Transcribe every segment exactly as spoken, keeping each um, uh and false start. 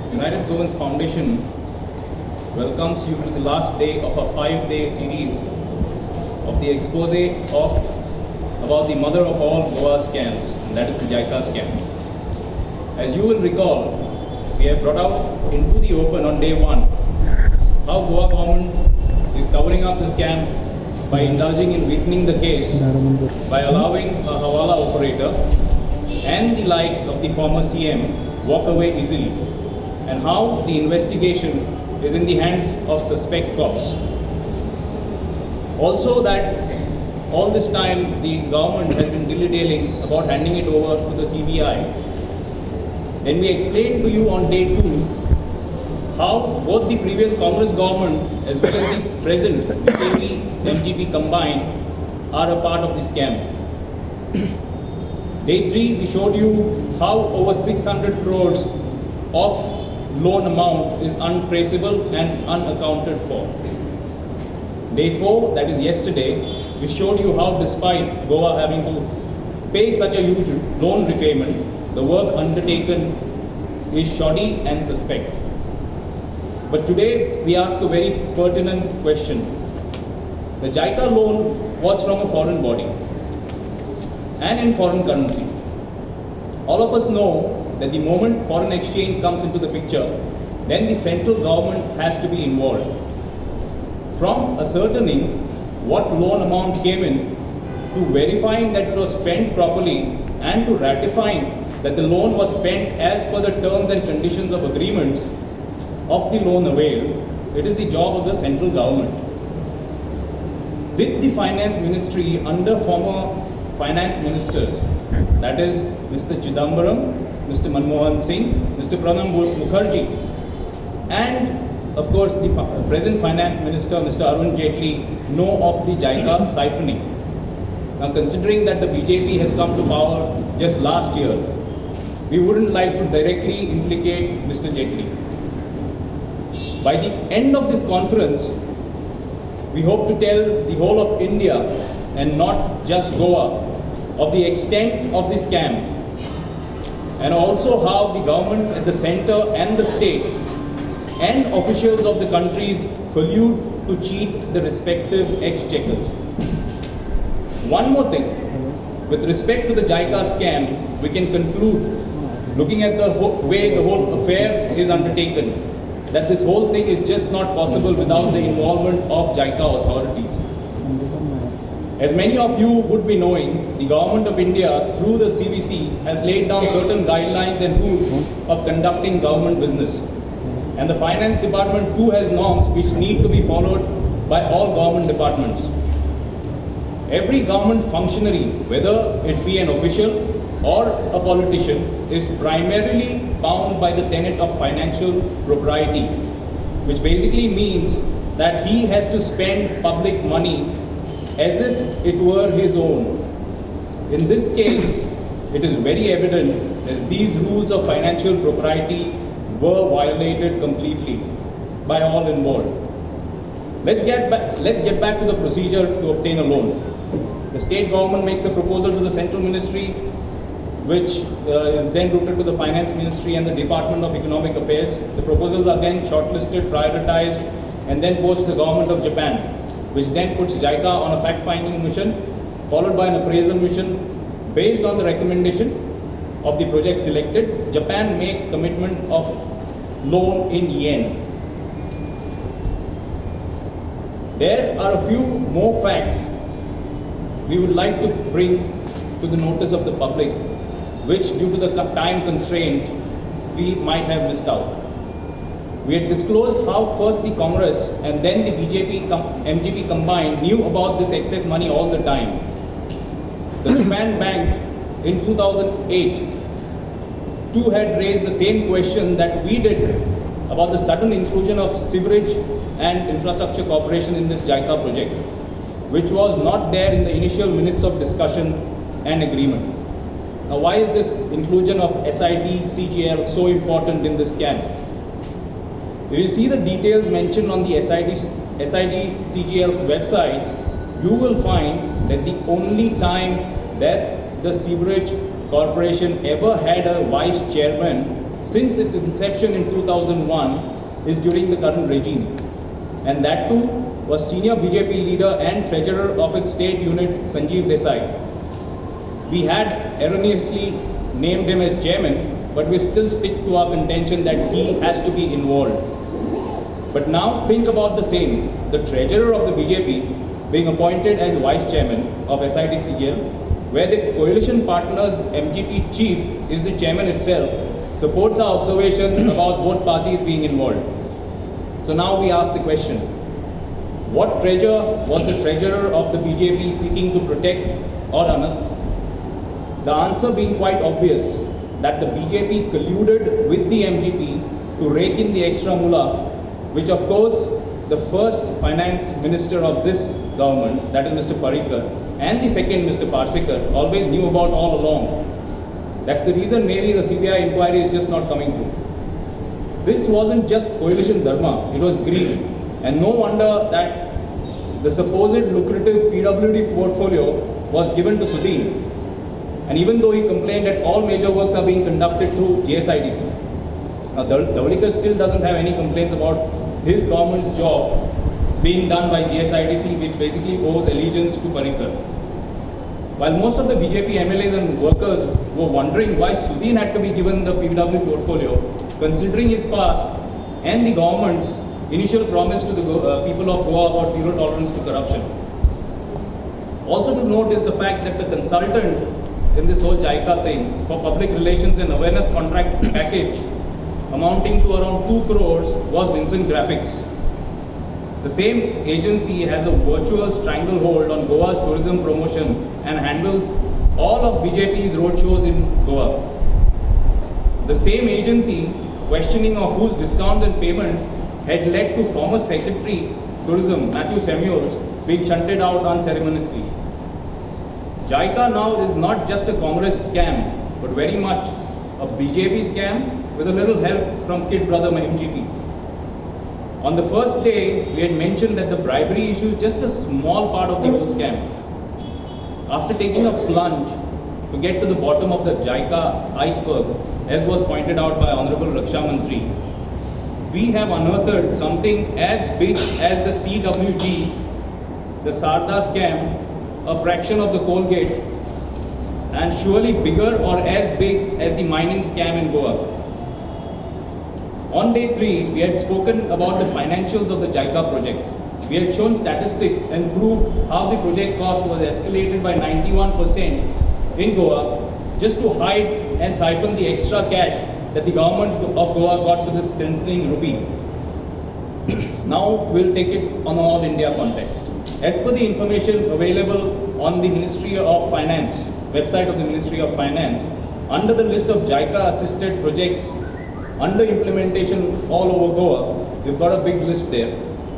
United Governance Foundation welcomes you to the last day of a five-day series of the expose of about the mother of all Goa scams, and that is the JICA scam. As you will recall, we have brought out into the open on day one how Goa government is covering up the scam by indulging in weakening the case by allowing a Hawala operator and the likes of the former C M walk away easily, and how the investigation is in the hands of suspect cops. Also that all this time the government has been dilly-dallying about handing it over to the C B I. Then we explained to you on day two how both the previous Congress government as well as the present B J P, M G P combined are a part of the scam. Day three, we showed you how over six hundred crores of loan amount is untraceable and unaccounted for. Day four, that is yesterday, we showed you how despite Goa having to pay such a huge loan repayment, the work undertaken is shoddy and suspect. But today we ask a very pertinent question. The JICA loan was from a foreign body and in foreign currency. All of us know that the moment foreign exchange comes into the picture, then the central government has to be involved. From ascertaining what loan amount came in, to verifying that it was spent properly, and to ratifying that the loan was spent as per the terms and conditions of agreements of the loan avail, it is the job of the central government. With the finance ministry under former finance ministers, that is Mister Chitambaram, Mister Manmohan Singh, Mister Pranab Mukarjee, and of course the present finance minister, Mister Arun Jeytley, know of the JICA siphoning. Now, considering that the B J P has come to power just last year, we wouldn't like to directly implicate Mister Jeytley. By the end of this conference, we hope to tell the whole of India and not just Goa of the extent of the scam, and also how the governments at the center and the state and officials of the countries collude to cheat the respective exchequers. One more thing, with respect to the JICA scam, we can conclude, looking at the way the whole affair is undertaken, that this whole thing is just not possible without the involvement of JICA authorities. As many of you would be knowing, the Government of India through the C V C has laid down certain guidelines and rules of conducting government business. And the Finance Department too has norms which need to be followed by all government departments. Every government functionary, whether it be an official or a politician, is primarily bound by the tenet of financial propriety, which basically means that he has to spend public money as if it were his own. In this case, it is very evident that these rules of financial propriety were violated completely by all involved. Let's get back, let's get back to the procedure to obtain a loan. The state government makes a proposal to the central ministry, which uh, is then routed to the finance ministry and the Department of Economic Affairs. The proposals are then shortlisted, prioritized, and then post to the government of Japan, which then puts JICA on a fact-finding mission, followed by an appraisal mission. Based on the recommendation of the project selected, Japan makes commitment of loan in yen. There are a few more facts we would like to bring to the notice of the public, which due to the time constraint, we might have missed out. We had disclosed how first the Congress and then the B J P, M G P combined knew about this excess money all the time. The Japan Bank in two thousand eight too had raised the same question that we did about the sudden inclusion of Sewerage and Infrastructure Corporation in this JICA project, which was not there in the initial minutes of discussion and agreement. Now, why is this inclusion of S I D C G L so important in this scam? If you see the details mentioned on the S I D C G L's website, you will find that the only time that the Sewerage Corporation ever had a vice chairman since its inception in two thousand one is during the current regime. And that too was senior B J P leader and treasurer of its state unit, Sanjeev Desai. We had erroneously named him as chairman, but we still stick to our contention that he has to be involved. But now think about the same, the treasurer of the B J P being appointed as vice chairman of S I T C J L, where the coalition partner's M G P chief is the chairman itself, supports our observation about both parties being involved. So now we ask the question, what treasure was the treasurer of the B J P seeking to protect or unearth? The answer being quite obvious, that the B J P colluded with the M G P to rake in the extra mullah, which of course the first finance minister of this government, that is Mister Parrikar, and the second Mister Parsikar, always knew about all along. That's the reason maybe the C B I inquiry is just not coming through. This wasn't just coalition dharma, it was greed. And no wonder that the supposed lucrative P W D portfolio was given to Sudin. And even though he complained that all major works are being conducted through J I C A. Now, Davlikar still doesn't have any complaints about his government's job being done by J I C A, which basically owes allegiance to Parrikar. While most of the B J P M L As and workers were wondering why Sudin had to be given the P W D portfolio, considering his past and the government's initial promise to the uh, people of Goa about zero tolerance to corruption. Also to note is the fact that the consultant in this whole JICA thing for public relations and awareness contract package amounting to around two crores was Vincent Graphics. The same agency has a virtual stranglehold on Goa's tourism promotion and handles all of B J P's roadshows in Goa. The same agency, questioning of whose discounts and payment had led to former Secretary Tourism Matthew Samuels being shunted out unceremoniously. JICA now is not just a Congress scam, but very much a B J P scam with a little help from kid brother M G P. On the first day, we had mentioned that the bribery issue is just a small part of the whole scam. After taking a plunge to get to the bottom of the JICA iceberg, as was pointed out by Honorable Raksha Mantri, we have unearthed something as big as the C W G, the Sarda scam, a fraction of the Colgate, and surely bigger or as big as the mining scam in Goa. On day three, we had spoken about the financials of the JICA project. We had shown statistics and proved how the project cost was escalated by ninety-one percent in Goa just to hide and siphon the extra cash that the government of Goa got to the strengthening rupee. Now we'll take it on an all India context. As per the information available on the Ministry of Finance, website of the Ministry of Finance, under the list of JICA assisted projects under implementation all over Goa, we've got a big list there.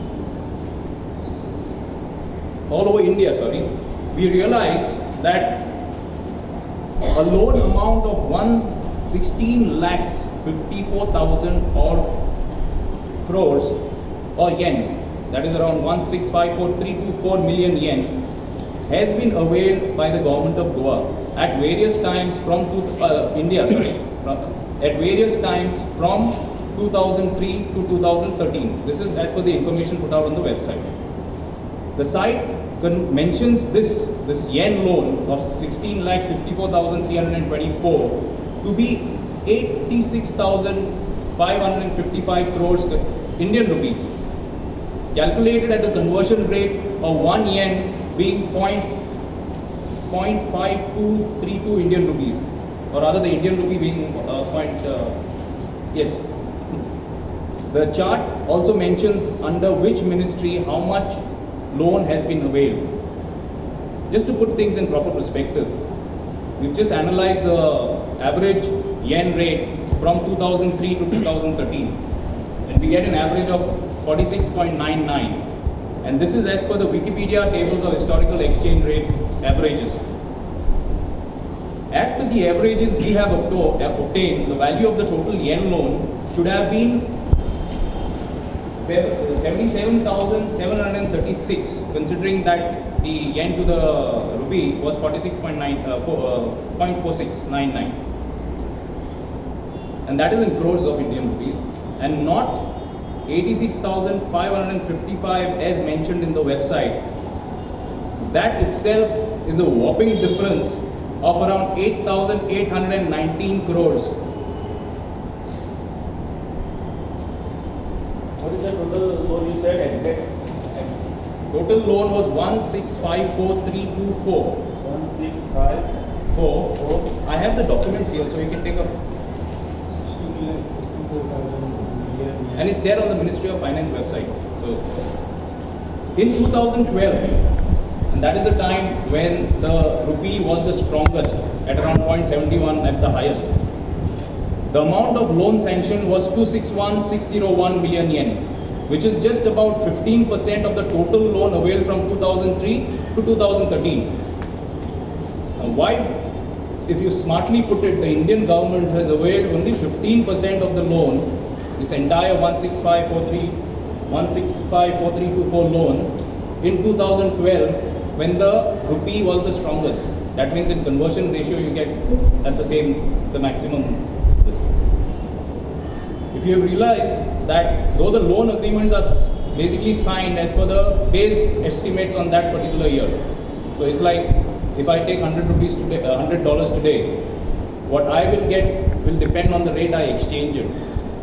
All over India, sorry. We realize that a loan amount of one sixteen lakhs fifty-four thousand or crores or yen, that is around one six five four three two four million yen, has been availed by the government of Goa at various times from uh, India, sorry, at various times from two thousand three to two thousand thirteen. This is as per the information put out on the website. The site mentions this, this yen loan of sixteen lakhs fifty-four thousand three hundred twenty-four to be eighty-six thousand five hundred fifty-five crores Indian rupees, calculated at a conversion rate of one yen being zero point five two three two Indian rupees, or rather the Indian rupee being uh, point, uh, yes. The chart also mentions under which ministry how much loan has been availed. Just to put things in proper perspective, we've just analyzed the average yen rate from two thousand three to two thousand thirteen, and we get an average of forty-six point nine nine, and this is as per the Wikipedia tables of historical exchange rate averages. As per the averages we have obtained, the value of the total yen loan should have been seventy-seven thousand seven hundred thirty-six, considering that the yen to the rupee was forty-six point four six nine nine. and that is in crores of Indian rupees, and not eighty-six thousand five hundred fifty-five as mentioned in the website. That itself is a whopping difference of around eight thousand eight hundred nineteen crores. What is the total loan you said exact? Total loan was one six five four three two four. one six five Four. four. I have the documents here, so you can take a. And it's there on the Ministry of Finance website. So it's in two thousand twelve, and that is the time when the rupee was the strongest at around zero point seven one at the highest. The amount of loan sanction was two hundred sixty-one thousand six hundred one million yen, which is just about fifteen percent of the total loan availed from two thousand three to two thousand thirteen. Now, why, if you smartly put it, the Indian government has availed only fifteen percent of the loan, this entire one six five four three two four loan in two thousand twelve, when the rupee was the strongest. That means in conversion ratio you get at the same, the maximum. This. If you have realized that though the loan agreements are basically signed as per the base estimates on that particular year, so it's like if I take one hundred rupees today, uh, one hundred dollars today, what I will get will depend on the rate I exchange it.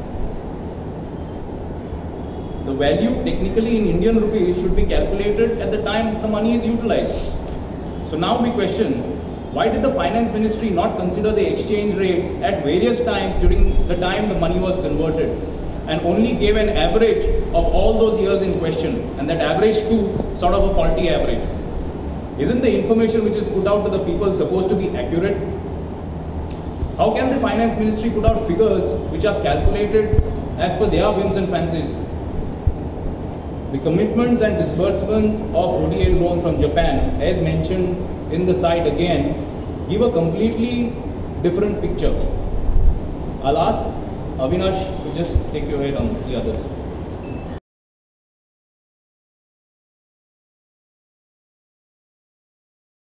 The value technically in Indian rupees should be calculated at the time the money is utilized. So now we question, why did the finance ministry not consider the exchange rates at various times during the time the money was converted, and only gave an average of all those years in question, and that average too sort of a faulty average? Isn't the information which is put out to the people supposed to be accurate? How can the finance ministry put out figures which are calculated as per their whims and fancies? The commitments and disbursements of O D A loan from Japan, as mentioned in the site again, give a completely different picture. I'll ask Avinash to just take your head on the others.